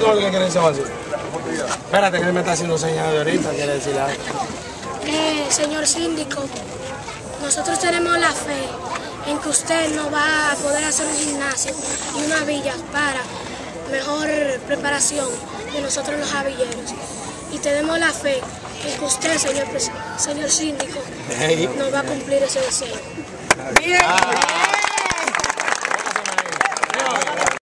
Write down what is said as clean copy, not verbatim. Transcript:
¿Cómo es que quiere decir así? Espérate, que él me está haciendo señas de ahorita, quiere decir algo. Señor síndico, nosotros tenemos la fe en que usted nos va a poder hacer un gimnasio y una villa para mejor preparación de nosotros los avilleros. Y tenemos la fe en que usted, señor síndico, nos va a cumplir ese deseo. Bien.